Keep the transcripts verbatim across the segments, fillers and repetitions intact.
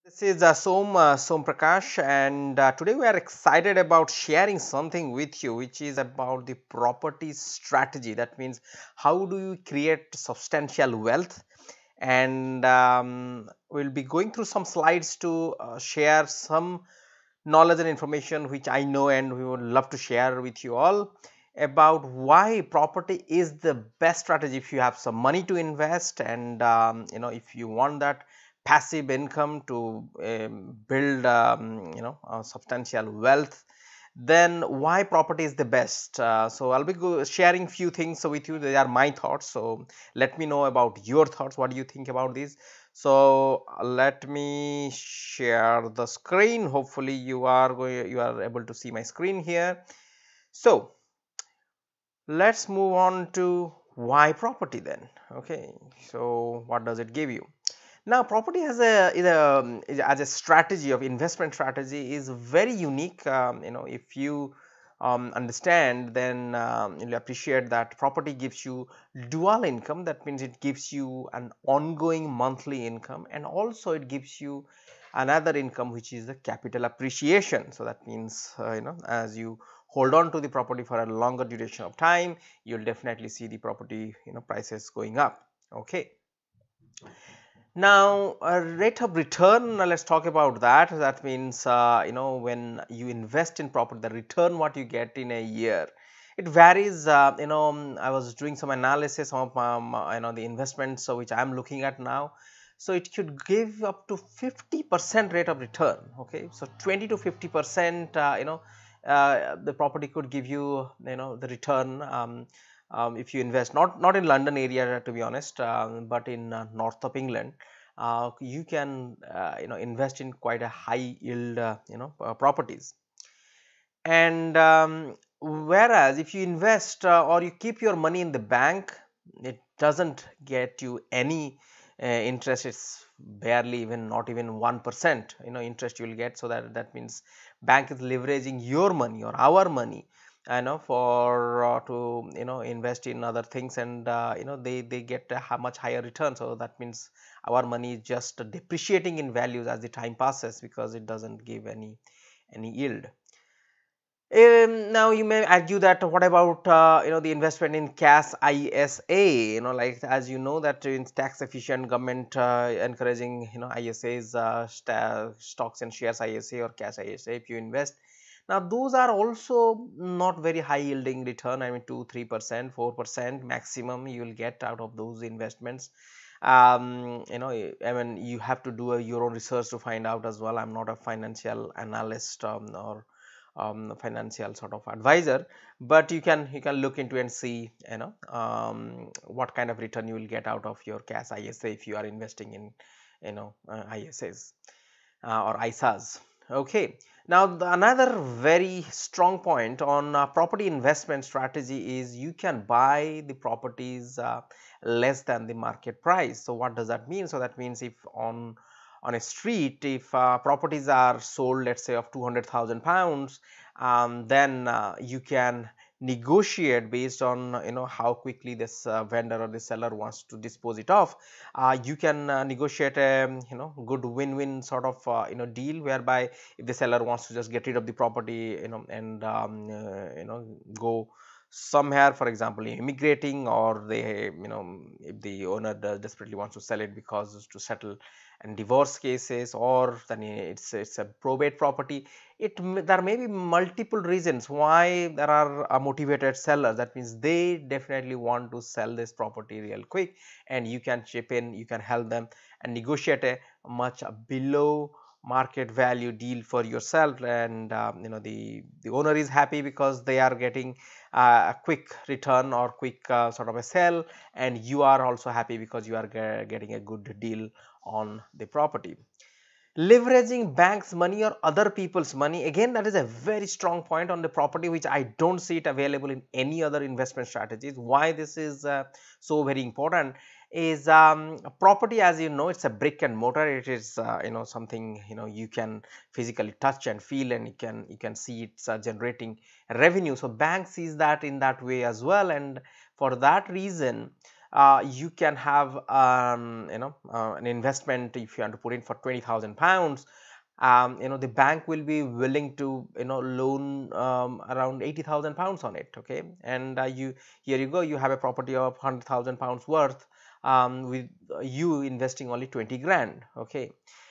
This is uh, Som uh, Som Prakash, and uh, today we are excited about sharing something with you, which is about the property strategy. That means how do you create substantial wealth, and um, we'll be going through some slides to uh, share some knowledge and information which I know and we would love to share with you all about why property is the best strategy if you have some money to invest, and um, you know if you want that passive income to um, build um, you know a substantial wealth, then why property is the best. Uh, so I'll be go sharing few things with you. They are my thoughts, so let me know about your thoughts. What do you think about this? So let me share the screen. Hopefully you are going you are able to see my screen here. So let's move on to why property then. Okay, so what does it give you? Now property has a is a is as a strategy of investment strategy is very unique. Um, you know if you um, understand, then um, you'll appreciate that property gives you dual income. That means it gives you an ongoing monthly income, and also it gives you another income which is the capital appreciation. So that means uh, you know as you hold on to the property for a longer duration of time, you'll definitely see the property you know prices going up. Okay. Now, a rate of return, uh, let's talk about that. That means, uh, you know, when you invest in property, the return what you get in a year, it varies. Uh, you know, um, I was doing some analysis of, um, uh, you know, the investments so which I am looking at now. So it could give up to fifty percent rate of return. Okay, so twenty to fifty percent, uh, you know, uh, the property could give you, you know, the return. Um, um, if you invest not not in London area, to be honest, um, but in uh, north of England, uh, you can uh, you know invest in quite a high yield uh, you know uh, properties. And um, whereas if you invest uh, or you keep your money in the bank, it doesn't get you any uh, interest. It's barely even not even one percent you know interest you will get. So that that means bank is leveraging your money or our money, I know, for uh, to you know invest in other things, and uh, you know they they get a ha- much higher return. So that means our money is just depreciating in values as the time passes, because it doesn't give any any yield. Um, now you may argue that what about uh, you know the investment in cash I S A, you know like as you know that in tax efficient government uh, encouraging you know I S As, uh, st stocks and shares I S A or cash I S A if you invest. Now those are also not very high yielding return. I mean two three percent, four percent maximum you will get out of those investments. Um, you know I mean you have to do a, your own research to find out as well. I'm not a financial analyst, um, or um, financial sort of advisor, but you can you can look into and see you know um, what kind of return you will get out of your cash I S A if you are investing in you know uh, I S As uh, or I S As. Okay. Now the another very strong point on uh, property investment strategy is you can buy the properties uh, less than the market price. So what does that mean? So that means if on on a street, if uh, properties are sold, let's say of two hundred thousand pounds, um, then uh, you can negotiate based on you know how quickly this uh, vendor or the seller wants to dispose it off. Uh, you can uh, negotiate a you know good win-win sort of uh, you know deal, whereby if the seller wants to just get rid of the property you know and um, uh, you know go somewhere, for example immigrating, or they you know if the owner does desperately wants to sell it because to settle and divorce cases, or then it's it's a probate property. It there may be multiple reasons why there are uh, motivated sellers. That means they definitely want to sell this property real quick, and you can chip in, you can help them and negotiate a much below market value deal for yourself, and um, you know the the owner is happy because they are getting uh, a quick return or quick uh, sort of a sell, and you are also happy because you are ge getting a good deal on the property. Leveraging banks money or other people's money, again that is a very strong point on the property, which I don't see it available in any other investment strategies. Why this is uh, so very important is um, property, as you know, it's a brick and mortar. It is uh, you know something you know you can physically touch and feel, and you can you can see it's uh, generating revenue. So bank sees that in that way as well, and for that reason uh, you can have um, you know uh, an investment. If you want to put in for twenty thousand pounds, um, you know the bank will be willing to you know loan um, around eighty thousand pounds on it. Okay, and uh, you here you go, you have a property of one hundred thousand pounds worth, um, with you investing only twenty grand. Okay,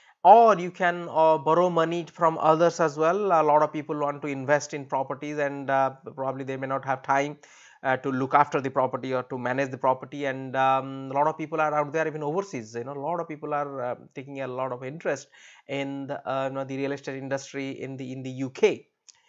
or you can uh, borrow money from others as well. A lot of people want to invest in properties, and uh, probably they may not have time uh, to look after the property or to manage the property, and um, a lot of people are out there even overseas. You know, a lot of people are uh, taking a lot of interest in the, uh, you know, the real estate industry in the in the U K.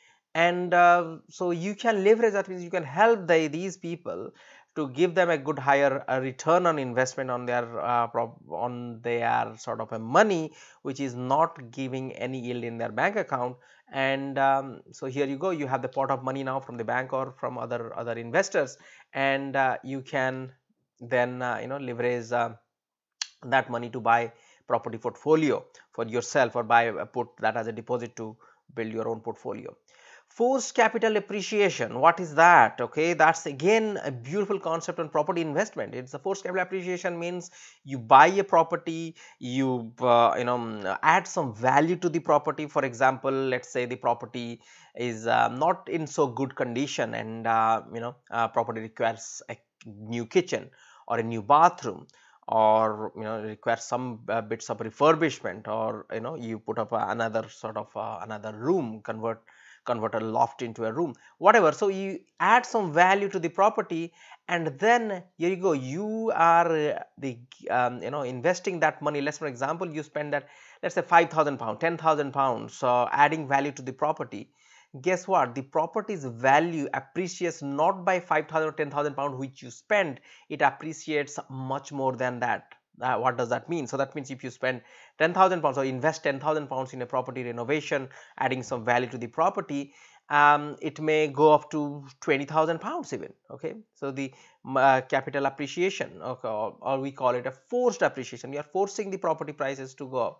And uh, so you can leverage, that means you can help the, these people to give them a good higher uh, return on investment on their uh, on their sort of a money, which is not giving any yield in their bank account. And um, so here you go, you have the pot of money now from the bank or from other other investors, and uh, you can then uh, you know leverage uh, that money to buy property portfolio for yourself, or buy uh, put that as a deposit to build your own portfolio. Forced capital appreciation, what is that? Okay, that's again a beautiful concept on property investment. It's a forced capital appreciation, means you buy a property, you uh, you know mm, add some value to the property. For example, let's say the property is uh, not in so good condition, and uh, you know uh, property requires a new kitchen or a new bathroom, or you know requires some uh, bits of refurbishment, or you know you put up uh, another sort of uh, another room, convert convert a loft into a room, whatever. So you add some value to the property, and then here you go, you are uh, the um, you know investing that money. Let's, for example, you spend that, let's say five thousand pounds, ten thousand pounds, uh, adding value to the property. Guess what? The property's value appreciates not by five thousand or ten thousand pounds which you spend, it appreciates much more than that. Uh, what does that mean? So that means if you spend ten thousand pounds or invest ten thousand pounds in a property renovation, adding some value to the property, um, it may go up to twenty thousand pounds even. Okay, so the uh, capital appreciation, okay, or, or we call it a forced appreciation. We are forcing the property prices to go up,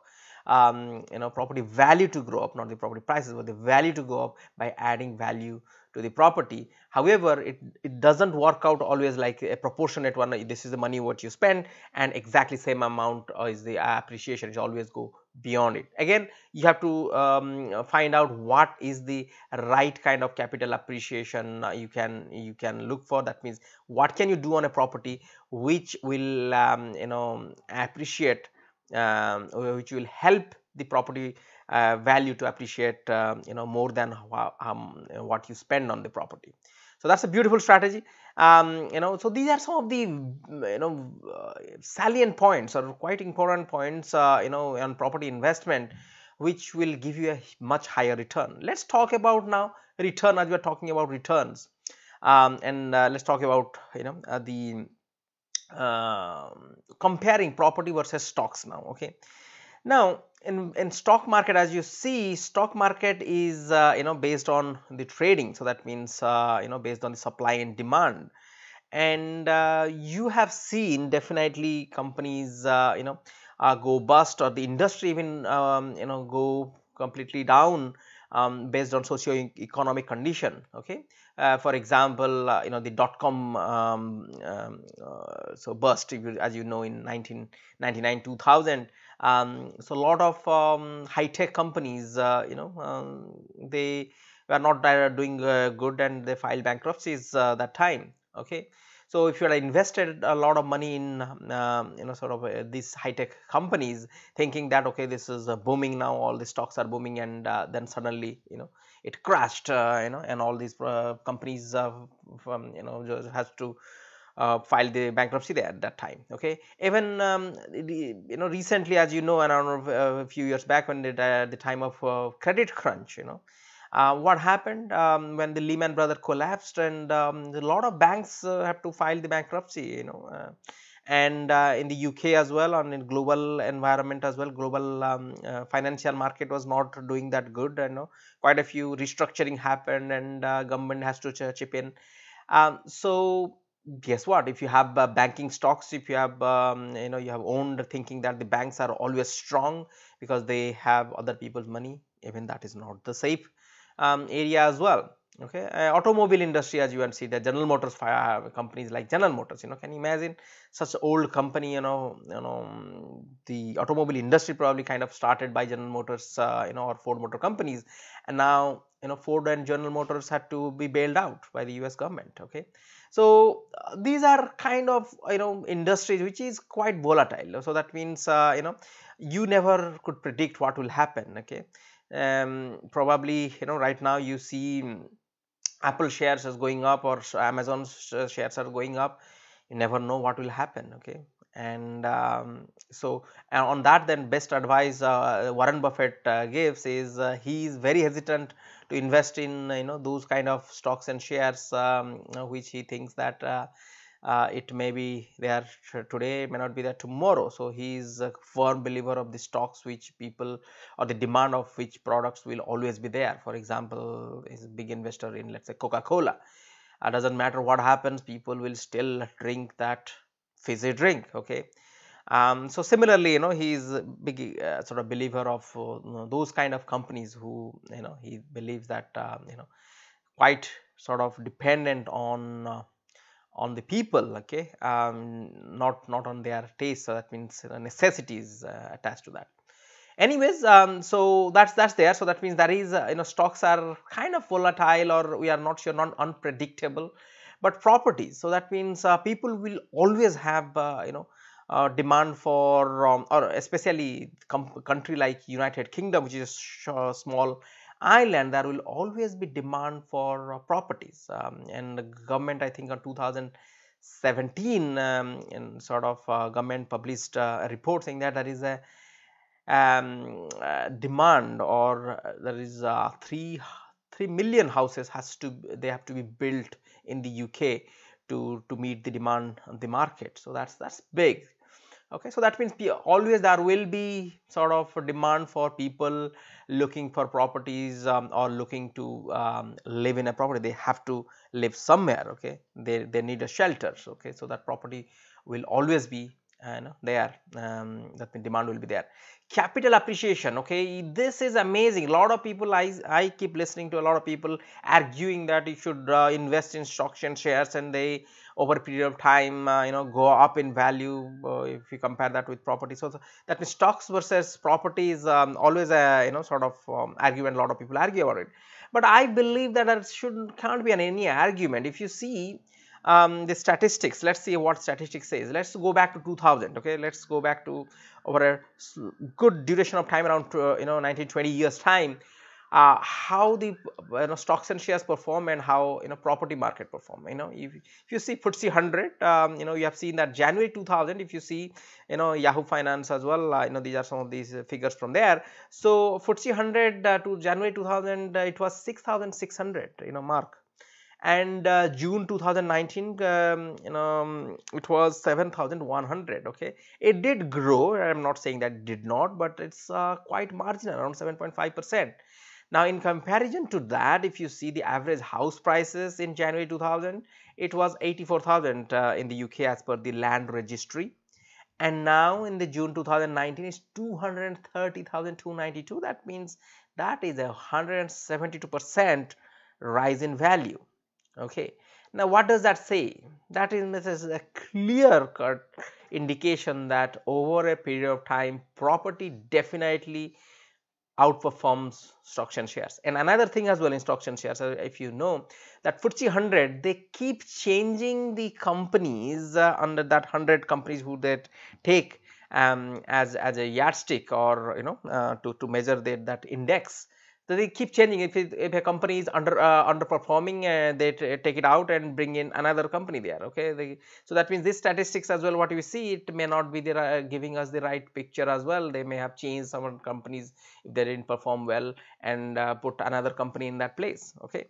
um, you know property value to grow up, not the property prices but the value to go up by adding value to the property. However, it, it doesn't work out always like a proportionate one. This is the money what you spend, and exactly same amount uh, is the appreciation. It always go beyond it. Again, you have to um, find out what is the right kind of capital appreciation uh, you can you can look for. That means what can you do on a property which will um, you know appreciate, um, which will help the property uh, value to appreciate um, you know more than um, what you spend on the property. So that's a beautiful strategy. Um, you know so these are some of the you know uh, salient points or quite important points uh, you know on property investment, which will give you a much higher return. Let's talk about now return, as we are talking about returns, um, and uh, let's talk about you know uh, the uh, comparing property versus stocks now. Okay, now in in stock market, as you see, stock market is uh, you know based on the trading. So that means uh, you know based on the supply and demand, and uh, you have seen definitely companies uh, you know uh, go bust, or the industry even um, you know go completely down um, based on socio-economic condition. Okay, uh, for example, uh, you know the dot com um, um, uh, so burst, if you, as you know, in nineteen ninety-nine two thousand. Um, so a lot of um, high tech companies uh, you know um, they were not uh, doing uh, good, and they filed bankruptcies uh, that time. Okay, so if you had invested a lot of money in um, you know sort of uh, these high tech companies, thinking that okay, this is uh, booming now, all the stocks are booming, and uh, then suddenly you know it crashed, uh, you know and all these uh, companies uh, from you know just has to uh, file the bankruptcy there at that time. Okay, even um, the, you know recently, as you know, around uh, a few years back, when the, uh, the time of uh, credit crunch, you know uh, what happened um, when the Lehman Brothers collapsed, and um, a lot of banks uh, have to file the bankruptcy, you know uh, and uh, in the U K as well, on in global environment as well, global um, uh, financial market was not doing that good. You know quite a few restructuring happened, and uh, government has to ch chip in. Um, so guess what? If you have uh, banking stocks, if you have um, you know you have owned thinking that the banks are always strong because they have other people's money, even that is not the safe um, area as well. Okay, uh, automobile industry, as you can see, the General Motors fire companies like General Motors, you know, can you imagine such old company, you know, you know, mm, the automobile industry probably kind of started by General Motors, uh, you know, or Ford Motor companies, and now, you know, Ford and General Motors had to be bailed out by the U S government. Okay, so uh, these are kind of, you know, industries which is quite volatile. So that means, uh, you know, you never could predict what will happen. Okay, um, probably, you know, right now you see Apple shares is going up or Amazon shares are going up, you never know what will happen. Okay, and um, so and on that, then best advice uh, Warren Buffett uh, gives is, uh, he is very hesitant to invest in, you know, those kind of stocks and shares, um, which he thinks that uh, uh, it may be there today, may not be there tomorrow. So he is a firm believer of the stocks which people, or the demand of which products will always be there. For example, is a big investor in, let's say, Coca-Cola. Uh, doesn't matter what happens, people will still drink that fizzy drink. Okay, um, so similarly, you know, he is a big uh, sort of believer of, uh, you know, those kind of companies who, you know, he believes that, uh, you know, quite sort of dependent on uh, on the people. Okay, um, not not on their taste. So that means uh, necessities uh, attached to that. Anyways, um, so that's that's there. So that means that is, uh, you know, stocks are kind of volatile, or we are not sure, not unpredictable. But properties, so that means uh, people will always have, uh, you know, uh, demand for, um, or especially country like United Kingdom, which is a small island, there will always be demand for uh, properties. Um, and the government, I think, on two thousand seventeen, um, in sort of uh, government published uh, a report saying that there is a um, uh, demand, or uh, there is uh, three three million houses has to, they have to be built in the U K to to meet the demand on the market. So that's that's big. Okay, so that means always there will be sort of a demand for people looking for properties, um, or looking to um, live in a property. They have to live somewhere. Okay, they they need a shelter. Okay, so that property will always be, uh, you know, there, um, that the demand will be there. Capital appreciation. Okay, this is amazing. A lot of people, i i keep listening to a lot of people arguing that you should uh, invest in stocks and shares, and they over a period of time, uh, you know, go up in value, uh, if you compare that with property. So, so that means stocks versus property is, um, always a, you know, sort of um, argument. A lot of people argue about it, but I believe that there should can't be an any argument. If you see um, the statistics, let's see what statistics says. Let's go back to two thousand. Okay, let's go back to over a good duration of time, around uh, you know, nineteen twenty years time, uh, how the, you know, stocks and shares perform, and how, you know, property market perform. You know, if, if you see F T S E one hundred, um, you know, you have seen that January two thousand, if you see, you know, Yahoo Finance as well, uh, you know, these are some of these uh, figures from there. So F T S E one hundred uh, to January two thousand, uh, it was six thousand six hundred, you know, mark. And uh, June two thousand nineteen, um, you know, um, it was seven thousand one hundred. Okay, it did grow. I'm not saying that it did not, but it's uh, quite marginal, around seven point five percent. Now, in comparison to that, if you see the average house prices in January two thousand, it was eighty-four thousand uh, in the U K as per the land registry, and now in the June two thousand nineteen is two hundred thirty thousand two hundred ninety-two. That means that is a one hundred seventy-two percent rise in value. Okay, now what does that say? That is a clear cut indication that over a period of time, property definitely outperforms stocks and shares. And another thing as well in stocks and shares, uh, if you know that F T S E one hundred, they keep changing the companies uh, under that one hundred companies who they take um, as as a yardstick, or, you know, uh, to to measure that that index. So they keep changing. If, it, if a company is under uh, underperforming, uh, they take it out and bring in another company there. Okay, they, so that means this statistics as well, what we see, it may not be the, uh, giving us the right picture as well. They may have changed some companies if they didn't perform well, and uh, put another company in that place. Okay,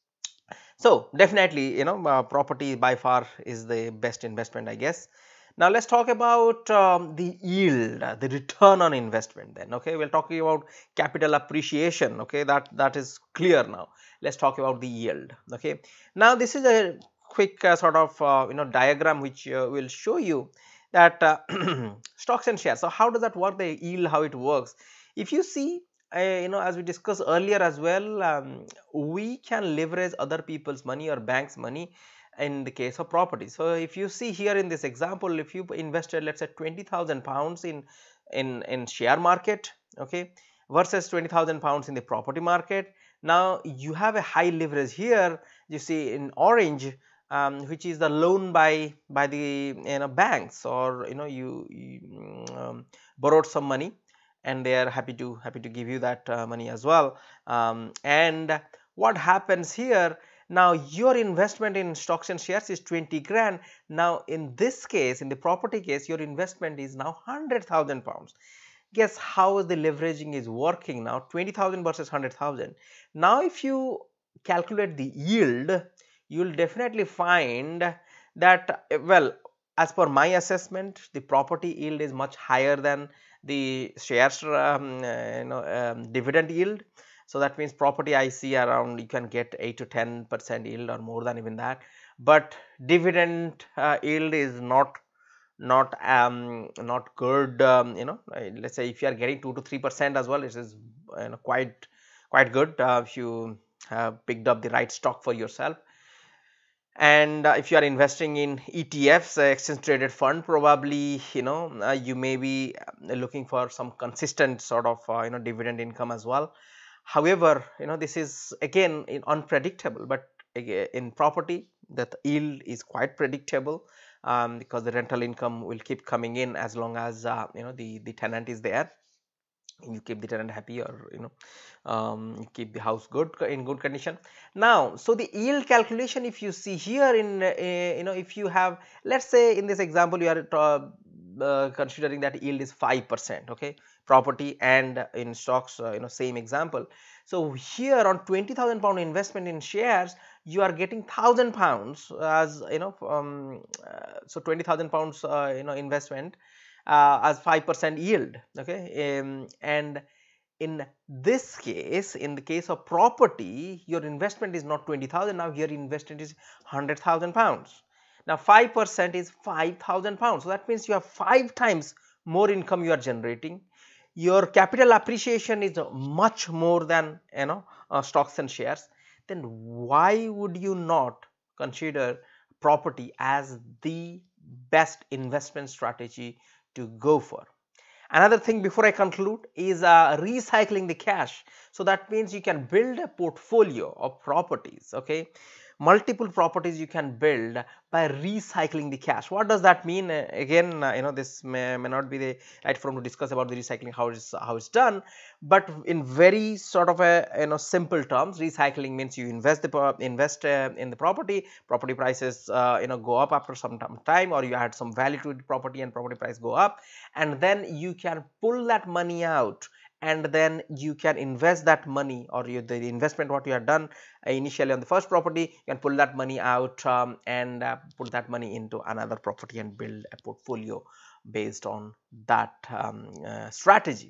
so definitely, you know, uh, property by far is the best investment, I guess. Now let's talk about um, the yield, uh, the return on investment then. Okay, we're talking about capital appreciation. Okay, that that is clear now. Let's talk about the yield. Okay, now this is a quick uh, sort of uh, you know, diagram which uh, will show you that uh, stocks and shares. So how does that work, the yield, how it works? If you see I, you know, as we discussed earlier as well, um, we can leverage other people's money or banks money in the case of property. So if you see here in this example, if you invested, let's say, twenty thousand pounds in in in share market, okay, versus twenty thousand pounds in the property market, now you have a high leverage here. You see in orange, um, which is the loan by by the, you know, banks, or you know, you, you mm, um, borrowed some money and they are happy to happy to give you that uh, money as well. Um, and what happens here, now your investment in stocks and shares is twenty grand. Now in this case, in the property case, your investment is now one hundred thousand pounds. Guess how the leveraging is working now, twenty thousand versus one hundred thousand. Now if you calculate the yield, you will definitely find that, well, as per my assessment, the property yield is much higher than the shares, um, uh, you know, um, dividend yield. So that means property, I see around, you can get eight to ten percent yield or more than even that, but dividend uh, yield is not not um not good. Um, you know, uh, let's say if you are getting two to three percent as well, it is, you know, quite quite good uh, if you have picked up the right stock for yourself. And uh, if you are investing in E T Fs, uh, exchange traded fund, probably, you know, uh, you may be uh, looking for some consistent sort of uh, you know, dividend income as well. However, you know, this is again in unpredictable, but aga- in property, that yield is quite predictable, um, because the rental income will keep coming in as long as uh, you know, the the tenant is there. You keep the tenant happy, or you know, um, you keep the house good, in good condition. Now, so the yield calculation, if you see here in uh, you know, if you have, let's say in this example, you are uh, uh, considering that yield is five percent, okay, property and in stocks, uh, you know, same example. So here on twenty thousand pound investment in shares, you are getting one thousand pounds as, you know, um, uh, so twenty thousand pounds uh, you know, investment uh, as five percent yield, okay. Um, and in this case, in the case of property, your investment is not twenty thousand, now your investment is one hundred thousand pounds. Now five percent is five thousand pounds, so that means you have five times more income you are generating. Your capital appreciation is much more than, you know, uh, stocks and shares. Then why would you not consider property as the best investment strategy to go for? Another thing before I conclude is uh, recycling the cash. So that means you can build a portfolio of properties, okay, multiple properties you can build by recycling the cash. What does that mean? Uh, again, uh, you know, this may, may not be the right forum to discuss about the recycling, how it's how it's done, but in very sort of a, you know, simple terms, recycling means you invest the invest uh, in the property, property prices uh, you know, go up after some time, or you add some value to the property and property price go up, and then you can pull that money out, and then you can invest that money, or you, the investment what you have done uh, initially on the first property, you can pull that money out, um, and uh, put that money into another property and build a portfolio based on that um, uh, strategy.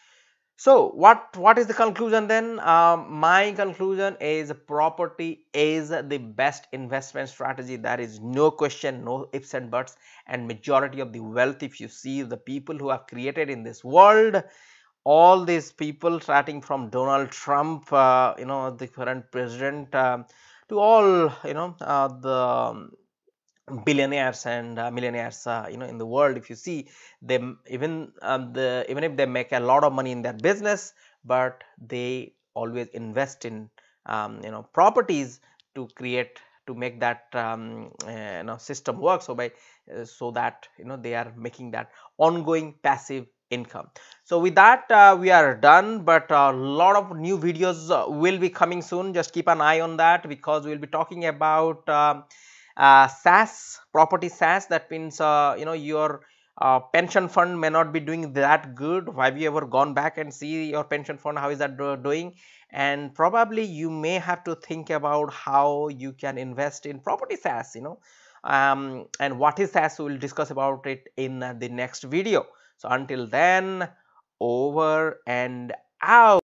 So what what is the conclusion then? Um, my conclusion is property is the best investment strategy. There is no question, no ifs and buts. And majority of the wealth, if you see the people who have created in this world, all these people starting from Donald Trump, uh, you know, the current president, um, to all, you know, uh, the billionaires and uh, millionaires, uh, you know, in the world, if you see them, even um, the even if they make a lot of money in their business, but they always invest in um, you know, properties to create, to make that um, uh, you know, system work, so by uh, so that, you know, they are making that ongoing passive income. So with that, uh, we are done, but a lot of new videos uh, will be coming soon. Just keep an eye on that, because we will be talking about um, uh, S A S, property S A S. That means uh, you know, your uh, pension fund may not be doing that good. Have you ever gone back and see your pension fund, how is that do doing? And probably you may have to think about how you can invest in property S A S, you know, um, and what is S A S, we will discuss about it in uh, the next video. So until then, over and out.